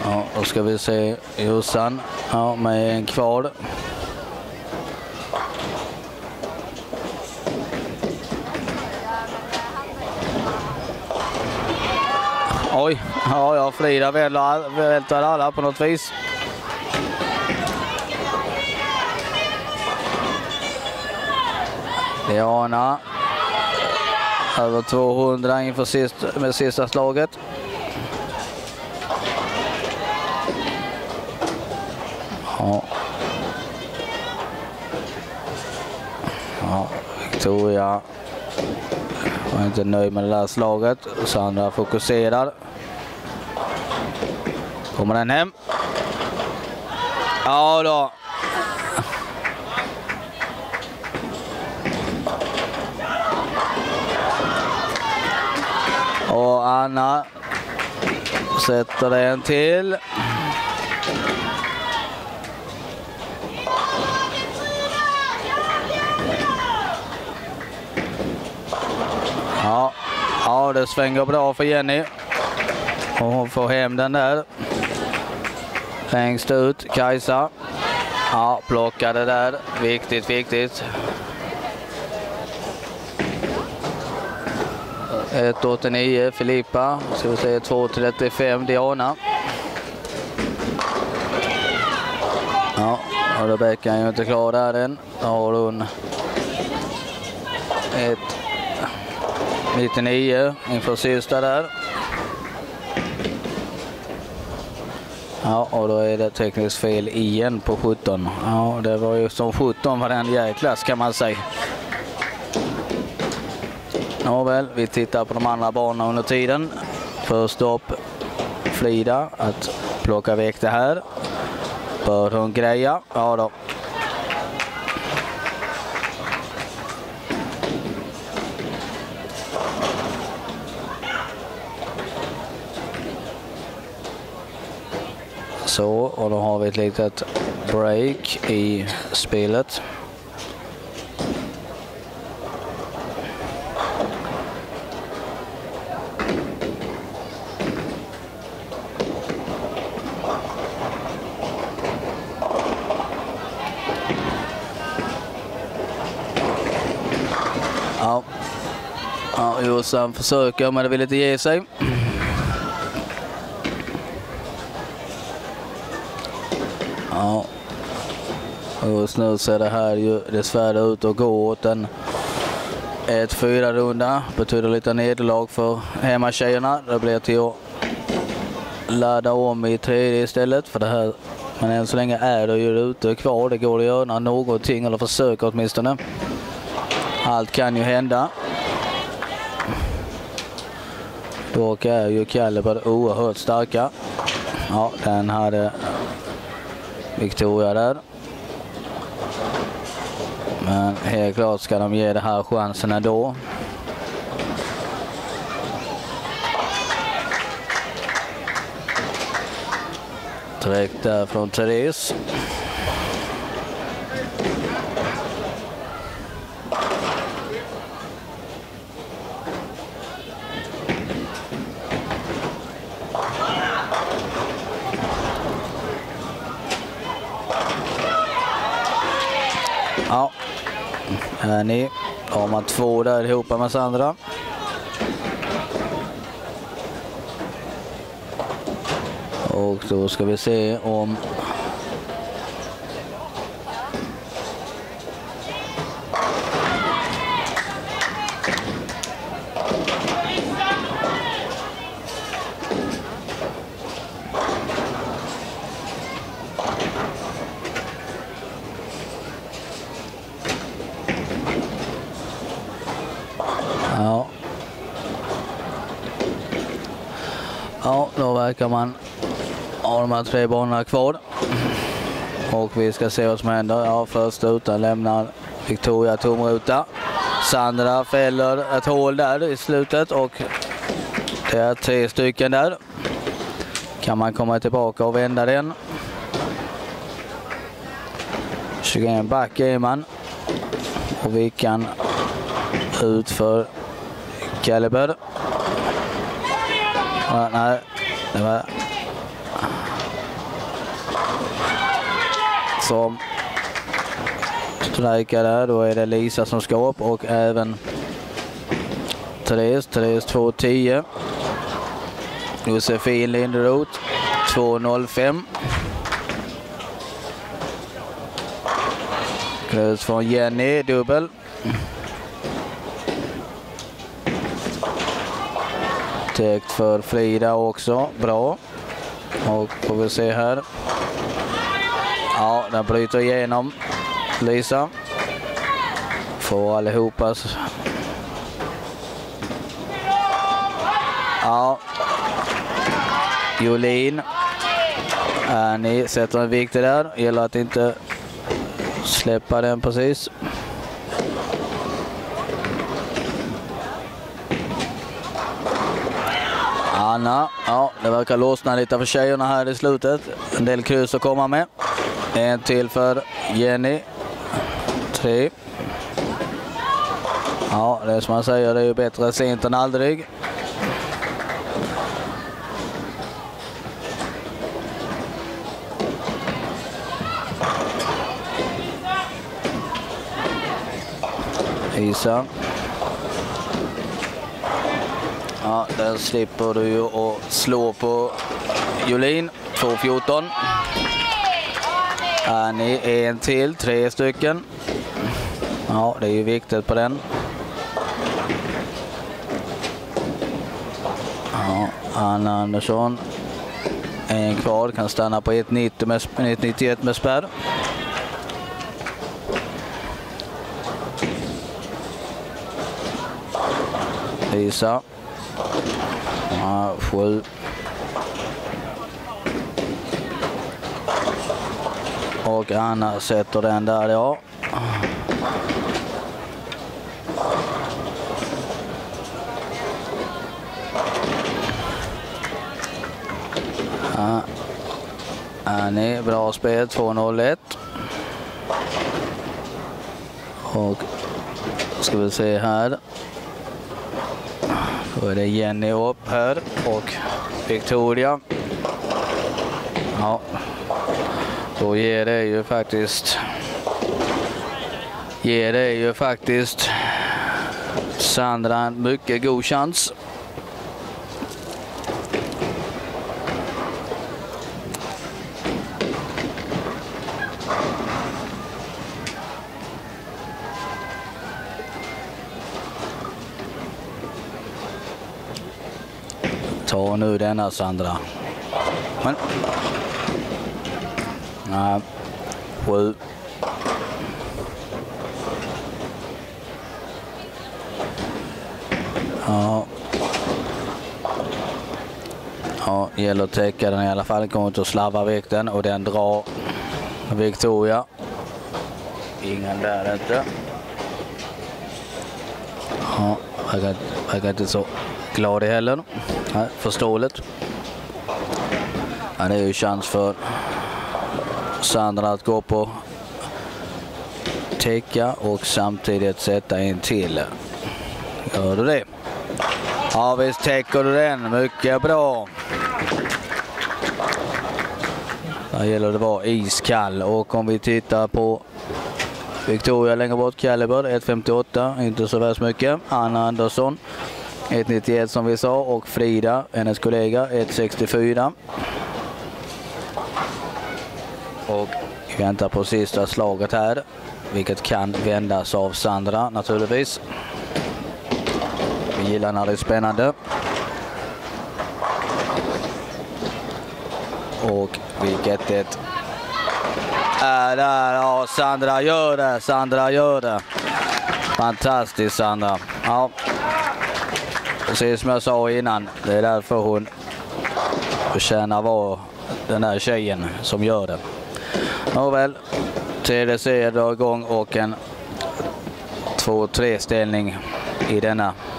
Ja, då ska vi se Jossan. Ja, med en kvar. Oj, ja, Frida vältar alla på något vis. Diana. Över 200 inför med sista slaget. Ja. Ja, Victoria var inte nöjd med det där slaget. Sandra fokuserar. Kommer den hem? Ja då. Och Anna sätter den till. Ja, det svänger bra för Jenny. Och hon får hem den där. Längst ut, Kajsa. Ja, plockade där. Viktigt. 1,89 Filippa. Ska vi säga 2,35 Diana. Ja, och Rebecka är ju inte klar där än. Då har hon 1,99 inför sista där. Ja, och då är det tekniskt fel igen på 17. Ja, det var ju som 17 var den jäklas kan man säga. Nåväl, vi tittar på de andra banorna under tiden. Först upp Frida att plocka väck det här. Bör hon greja? Ja då. Så, och då har vi ett litet break i spelet. Ja, Jossan försöker men det vill inte ge sig. Ja, och just nu ser det här ju dessvärre ut att gå åt en 1-4-runda. Betyder lite nederlag för hemmatjejerna. Det blir till att ladda om i tredje istället för det här. Men än så länge är det ju ute kvar. Det går att göra någonting eller försöka åtminstone. Allt kan ju hända. Dock är ju Kaliber oerhört starka. Ja, den hade Victoria där. Men helt klart ska de ge det här chansen ändå. Direkt där från Therese. Ja, här ni har man två där ihop med Sandra. Och då ska vi se om ja, då verkar man ha de här tre banorna kvar. Och vi ska se vad som händer. Ja, först utan lämnar Victoria tomruta. Sandra fäller ett hål där i slutet och det är 3 stycken där. Kan man komma tillbaka och vända den. 21 back är man. Och vi kan ut för Kaliber. Ja, nej, det var som strejkar där. Då är det Lisa som ska upp och även Therese 2.10. Josefin Linderoth 2.05. Krus från Jenny, dubbel. Täckt för Frida också, bra. Och får vi se här. Ja, den bryter igenom Lisa. Får allihopa. Ja. Jolin. Ni sätter en viktig där. Gäller att inte släppa den precis. Anna, ja, det verkar lossna lite för tjejerna här i slutet. En del kryss att komma med. En till för Jenny. 3. Ja, det är som man säger, det är ju bättre sent än aldrig. Isa. Ja, där slipper du ju att slå på Jolin. 2.14. Annie, en till. 3 stycken. Ja, det är ju viktigt på den. Ja, Anna Andersson. En kvar, kan stanna på 1.91 med spärr. Lisa. Ja, 7. Och Anna sätter den där, ja. Annie, bra spel, 2.01. Och ska vi se här. Då är det Jenny upp här och Victoria. Ja, då ger det ju faktiskt Sandra en mycket god chans. Ta nu denna, Sandra. Men. Nej. 7. Ja. Ja, gäller att täcka den i alla fall. Kommer inte att slarva vikten och den drar Victoria. Ingen där inte. Ja, jag är inte så glad i heller. Nej, förståeligt. Ja, det är ju chans för Sandra att gå på täcka och samtidigt sätta en till. Gör du det? Ja, visst täcker du den. Mycket bra. Där gäller det att vara iskall. Och om vi tittar på Victoria längre bort, Caliber 1.58, inte så värst mycket. Anna Andersson 1.91 som vi sa, och Frida, hennes kollega, 1.64. Och vi väntar på sista slaget här, vilket kan vändas av Sandra naturligtvis. Vi gillar när det är spännande. Och vilket det är där. Ja, Sandra gör det. Fantastiskt, Sandra. Ja. Precis som jag sa innan, det är därför hon förtjänar vara den här tjejen som gör det. Nåväl, TDC är igång och en 2-3 ställning i denna